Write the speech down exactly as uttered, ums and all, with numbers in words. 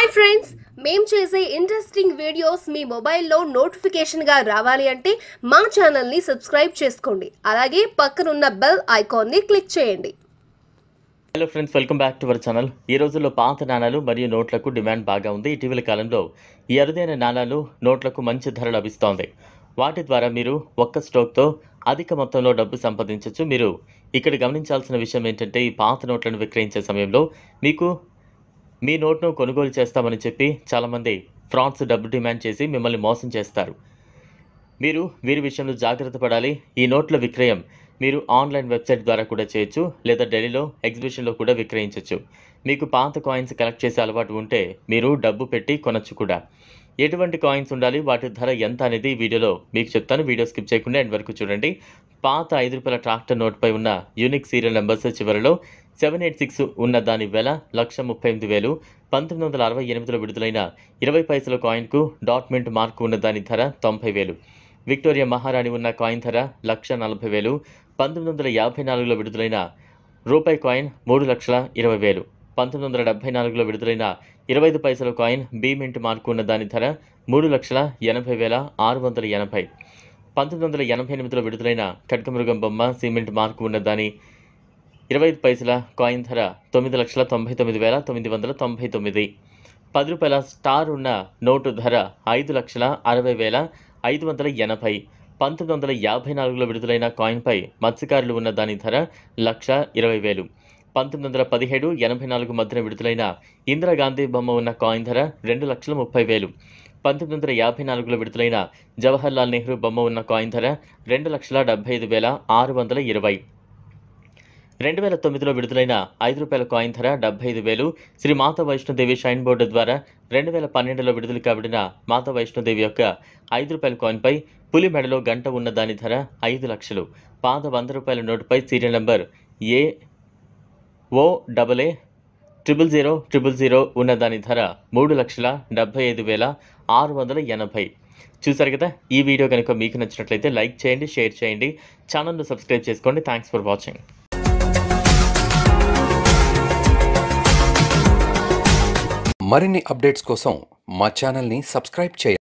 Hi friends, మేము చేసే interesting videos మీ మొబైల్లో నోటిఫికేషన్గా రావాలి అంటే మా ఛానల్ని సబ్స్క్రైబ్ చేసుకోండి. అలాగే పక్కనున్న బెల్ ఐకాన్ని క్లిక్ చేయండి. Hello friends, welcome back to our channel. ఈ రోజుల్లో పాత నాణాలు మరియు నోట్లకు డిమాండ్ బాగా ఉంది. ఇటీవల కాలంలో ఈ అరుదైన నాణాలు నోట్లకు మంచి ధర లభిస్తోంది. వాటి ద్వారా మీరు ఒక్క స్ట్రోక్తో అధిక మొత్తంలో డబ్బు సంపాదించవచ్చు. మీరు ఇక్కడ గమనించాల్సిన విషయం ఏంటంటే, ఈ పాత నోట్లను విక్రయించే సమయంలో మీకు మీ నోట్ను కొనుగోలు చేస్తామని చెప్పి చాలామంది ఫ్రాడ్స్ డబ్బు డిమాండ్ చేసి మిమ్మల్ని మోసం చేస్తారు. మీరు వీరి విషయంలో జాగ్రత్త పడాలి. ఈ నోట్ల విక్రయం మీరు ఆన్లైన్ వెబ్సైట్ ద్వారా కూడా చేయొచ్చు, లేదా ఢిల్లీలో ఎగ్జిబిషన్లో కూడా విక్రయించవచ్చు. మీకు పాత కాయిన్స్ కలెక్ట్ చేసే అలవాటు ఉంటే మీరు డబ్బు పెట్టి కొనచ్చు కూడా. ఎటువంటి కాయిన్స్ ఉండాలి, వాటి ధర ఎంత అనేది ఈ వీడియోలో మీకు చెప్తాను. వీడియో స్కిప్ చేయకుండా ఎండ్ వరకు చూడండి. పాత ఐదు రూపాయల ట్రాక్టర్ నోట్పై ఉన్న యూనిక్ సీరియల్ నెంబర్స్ చివరిలో సెవెన్ ఎయిట్ సిక్స్ ఉన్న దాని వేల లక్ష ముప్పై ఎనిమిది వేలు. పంతొమ్మిది వందల అరవై ఎనిమిదిలో విడుదలైన ఇరవై పైసల కాయిన్కు డాట్ మింట్ మార్కు ఉన్న దాని ధర తొంభై వేలు. విక్టోరియా మహారాణి ఉన్న కాయిన్ ధర లక్ష నలభై వేలు. పంతొమ్మిది వందల యాభై నాలుగులో విడుదలైన రూపాయి కాయిన్ మూడు లక్షల ఇరవై వేలు. పంతొమ్మిది వందల డెబ్బై నాలుగులో విడుదలైన ఇరవై ఐదు పైసల కాయిన్ బి మింట్ మార్కు ఉన్న దాని ధర మూడు లక్షల ఎనభై వేల ఆరు వందల ఎనభై. పంతొమ్మిది వందల ఎనభై ఎనిమిదిలో విడుదలైన ఖడ్గమృగం బొమ్మ సిమెంట్ మార్కు ఉన్న దాని ఇరవై ఐదు పైసల కాయిన్ ధర తొమ్మిది లక్షల తొంభై తొమ్మిది వేల తొమ్మిది వందల తొంభై తొమ్మిది. పది రూపాయల స్టార్ ఉన్న నోటు ధర ఐదు లక్షల అరవై వేల ఐదు వందల ఎనభై. పంతొమ్మిది వందల యాభై నాలుగులో విడుదలైన కాయిన్పై మత్స్యకారులు ఉన్న దాని ధర లక్ష ఇరవై వేలు. పంతొమ్మిది వందల పదిహేడు ఎనభై నాలుగు మధ్యన విడుదలైన ఇందిరాగాంధీ బొమ్మ ఉన్న కాయిన్ ధర రెండు లక్షల ముప్పై వేలు. పంతొమ్మిది వందల యాభై నాలుగులో విడుదలైన జవహర్లాల్ నెహ్రూ బొమ్మ ఉన్న కాయిన్ ధర రెండు లక్షల డెబ్బై ఐదు వేల ఆరు వందల ఇరవై. రెండు వేల తొమ్మిదిలో విడుదలైన ఐదు రూపాయల కాయిన్ ధర డెబ్బై ఐదు వేలు. శ్రీ మాతా వైష్ణోదేవి షైన్ బోర్డు ద్వారా రెండు వేల పన్నెండులో విడుదల కాబడిన మాతా వైష్ణోదేవి యొక్క ఐదు రూపాయల కాయిన్పై పులి మెడలో గంట ఉన్న దాని ధర ఐదు లక్షలు. పాత వంద రూపాయల నోటుపై serial number A O double A triple zero triple zero ఉన్న దాని ధర మూడు లక్షల డెబ్బై ఐదు వేల ఆరు వందల ఎనభై. చూసారు కదా, ఈ వీడియో కనుక మీకు నచ్చినట్లయితే లైక్ చేయండి, షేర్ చేయండి, ఛానల్ను సబ్స్క్రైబ్ చేసుకోండి. Thanks for watching. మరిన్ని అప్డేట్స్ కోసం మా ఛానల్ని సబ్స్క్రైబ్ చేయండి.